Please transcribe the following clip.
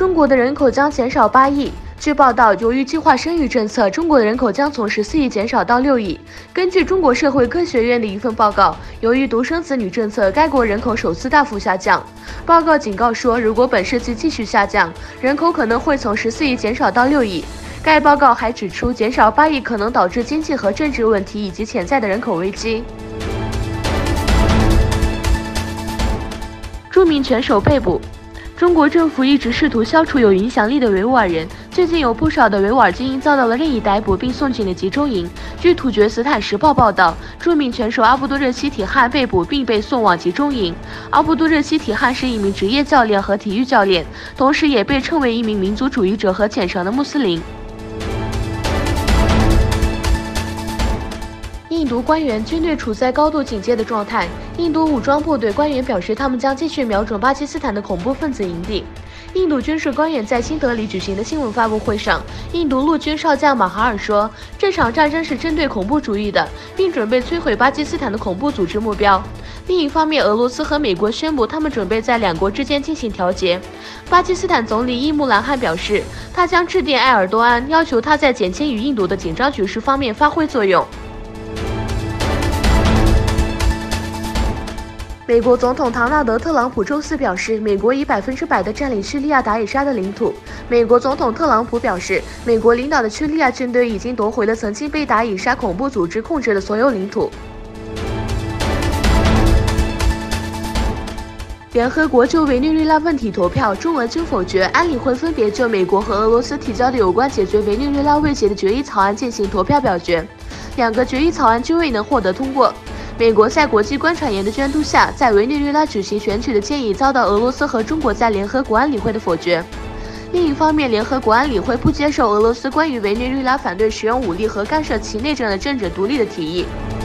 中国的人口将减少8亿。据报道，由于计划生育政策，中国的人口将从14亿减少到6亿。根据中国社会科学院的一份报告，由于独生子女政策，该国人口首次大幅下降。报告警告说，如果本世纪继续下降，人口可能会从14亿减少到6亿。该报告还指出，减少8亿可能导致经济和政治问题以及潜在的人口危机。著名拳手被捕。中国政府一直试图消除有影响力的维吾尔人，最近有不少的维吾尔精英遭到了任意逮捕并送进了集中营。据土厥斯坦时报报道，著名拳手阿布多热西体汗被捕并被送往集中营。阿布多热西体汗是一名职业教练和体育教练，同时也被称为一名民族主义者和虔诚的穆斯林。印度官员军队处在高度警戒的状态。印度武装部队官员表示，他们将继续瞄准巴基斯坦的恐怖分子营地。印度军事官员在新德里举行的新闻发布会上，印度陆军少将马哈尔说，这场战争是针对恐怖主义的，并准备摧毁巴基斯坦的恐怖组织目标。另一方面，俄罗斯和美国宣布，他们准备在两国之间进行调节。巴基斯坦总理伊姆兰汗表示，他将致电埃尔多安，要求他在减轻与印度的紧张局势方面发挥作用。美国总统唐纳德·特朗普周四表示，美国已100%地占领叙利亚达以沙的领土。美国总统特朗普表示，美国领导的叙利亚军队已经夺回了曾经被达以沙恐怖组织控制的所有领土。联合国就委内瑞拉问题投票，中俄经否决，安理会分别就美国和俄罗斯提交的有关解决委内瑞拉威胁的决议草案进行投票表决，两个决议草案均未能获得通过。美国在国际观察员的监督下，在委内瑞拉举行选举的建议遭到俄罗斯和中国在联合国安理会的否决。另一方面，联合国安理会不接受俄罗斯关于委内瑞拉反对使用武力和干涉其内政的政治独立的提议。